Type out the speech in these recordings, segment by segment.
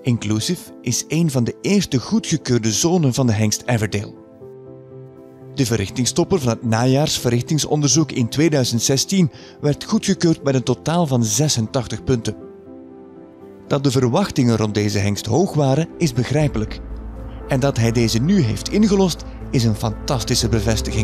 Inclusive is een van de eerste goedgekeurde zonen van de hengst Everdale. De verrichtingstopper van het najaarsverrichtingsonderzoek in 2016 werd goedgekeurd met een totaal van 86 punten. Dat de verwachtingen rond deze hengst hoog waren, is begrijpelijk. En dat hij deze nu heeft ingelost, is een fantastische bevestiging.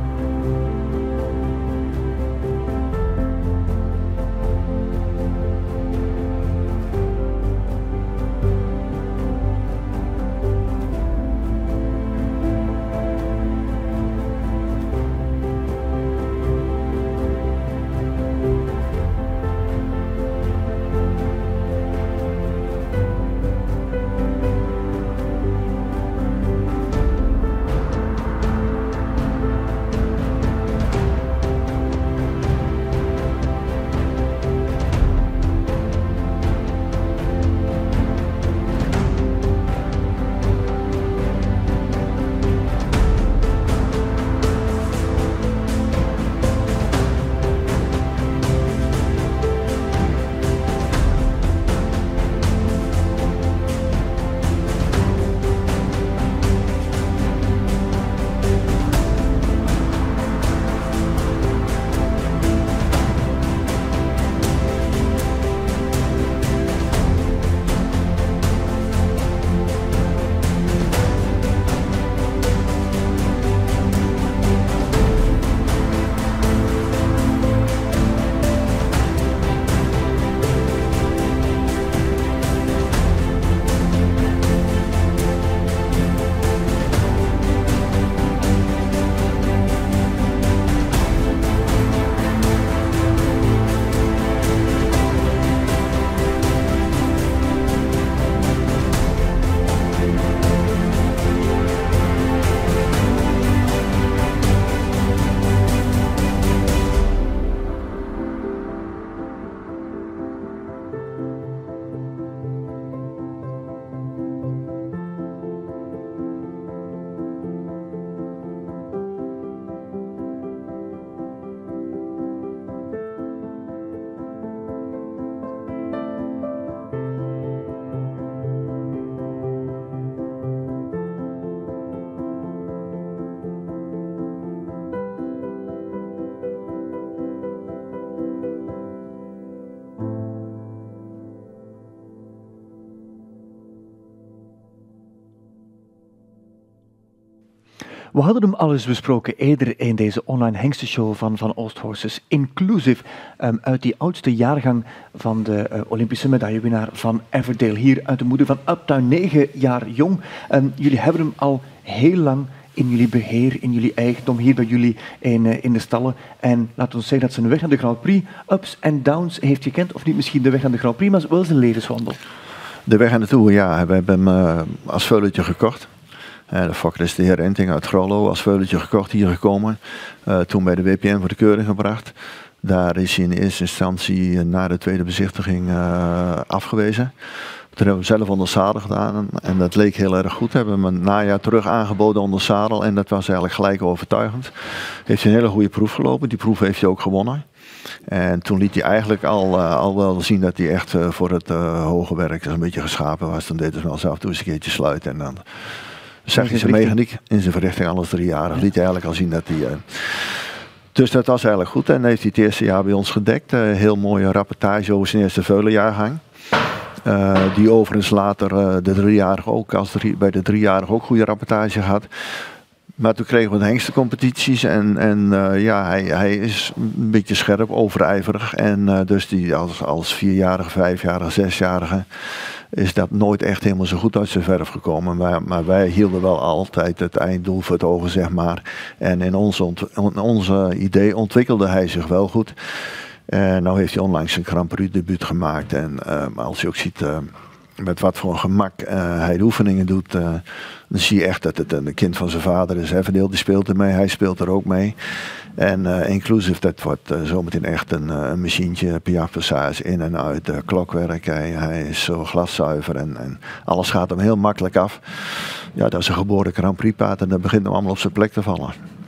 We hadden hem al eens besproken eerder in deze online hengstenshow van Oosthorses. Inclusive, uit die oudste jaargang van de Olympische medaillewinnaar van Everdale. Hier uit de moeder van Uptown, 9 jaar jong. Jullie hebben hem al heel lang in jullie beheer, in jullie eigendom, hier bij jullie in de stallen. En laten we zeggen dat zijn weg naar de Grand Prix, ups en downs heeft gekend. Of niet misschien de weg naar de Grand Prix, maar wel zijn levenswandel. De weg naartoe, ja. We hebben hem als veulentje gekocht. De fokker is de heer Enting uit Grollo als veulentje gekocht, hier gekomen. Toen bij de WPN voor de keuring gebracht. Daar is hij in eerste instantie na de tweede bezichtiging afgewezen. Toen hebben we hem zelf onder zadel gedaan en dat leek heel erg goed. We hebben hem een najaar terug aangeboden onder zadel en dat was eigenlijk gelijk overtuigend. Heeft hij een hele goede proef gelopen, die proef heeft hij ook gewonnen. En toen liet hij eigenlijk al wel zien dat hij echt voor het hoge werk een beetje geschapen was. Toen deed hij wel zelf toe eens een keertje sluiten en dan zag hij zijn mechaniek in zijn verrichting alles 3 jaar. Liet hij eigenlijk al zien dat hij... Dus dat was eigenlijk goed en heeft hij het eerste jaar bij ons gedekt. Heel mooie rapportage over zijn eerste veulenjaargang. Die overigens later de 3-jarige ook, bij de 3-jarige ook goede rapportage had. Maar toen kregen we de hengstencompetities en ja, hij is een beetje scherp, overijverig. En dus die als 4-jarige, 5-jarige, 6-jarige is dat nooit echt helemaal zo goed uit zijn verf gekomen. Maar wij hielden wel altijd het einddoel voor het ogen, zeg maar. En in onze idee ontwikkelde hij zich wel goed. En nou heeft hij onlangs een Grand Prix debuut gemaakt. En als je ook ziet met wat voor gemak hij de oefeningen doet, dan zie je echt dat het een kind van zijn vader is. Everdale die speelt ermee, hij speelt er ook mee. En Inclusive, dat wordt zometeen echt een machientje, piafpassage in en uit, klokwerk. Hij is zo glaszuiver en alles gaat hem heel makkelijk af. Ja, dat is een geboren Grand Prix paard en dat begint hem allemaal op zijn plek te vallen.